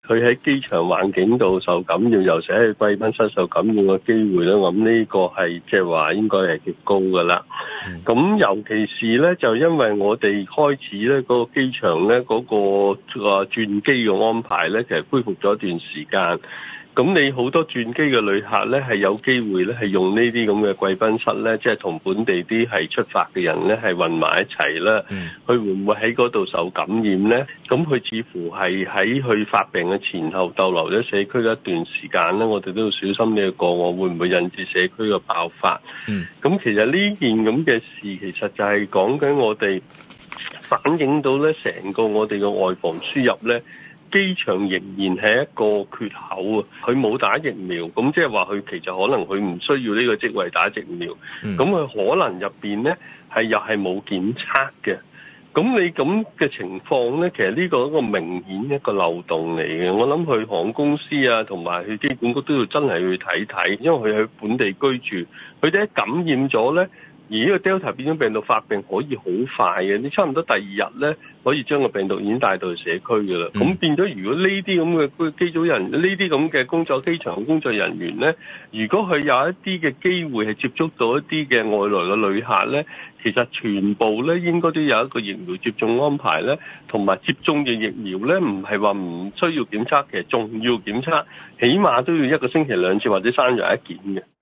佢喺機場環境度受感染，尤其喺貴賓室受感染嘅機會咧，我諗呢個係即係話應該係極高噶啦。咁尤其是咧，就因為我哋開始咧嗰個機場咧嗰個轉機嘅安排咧，其實恢復咗一段時間。咁你好多轉機嘅旅客咧，係有機會咧係用呢啲咁嘅貴賓室咧，即係同本地啲係出發嘅人咧係混埋一齊啦。佢會唔會喺嗰度受感染咧？咁佢似乎係喺佢發病嘅前後逗留咗社區一段時間咧，我哋都要小心呢個個案會唔會引致社區嘅爆發。咁其實呢件咁嘅事，其實就係講緊我哋反映到咧成個我哋嘅外防輸入咧。機場仍然係一個缺口啊！佢冇打疫苗，咁即係話佢其實可能佢唔需要呢個職位打疫苗，咁佢可能入邊咧係又係冇檢測嘅。咁你咁嘅情況咧，其實呢個一個明顯一個漏洞嚟嘅。我諗去航空公司啊，同埋去機管局都要真係去睇睇，因為佢喺本地居住，佢哋一感染咗咧。而呢個 Delta 變種病毒發病可以好快嘅，你差唔多第二日咧可以將個病毒已經帶到去社區㗎啦。咁變咗，如果呢啲咁嘅機組人，呢啲咁嘅機場工作人員咧，如果佢有一啲嘅機會係接觸到一啲嘅外來嘅旅客咧，其實全部咧應該都有一個疫苗接種安排咧，同埋接種嘅疫苗咧，唔係話唔需要檢測，其實仲要檢測，起碼都要1個星期2次或者3日1檢嘅。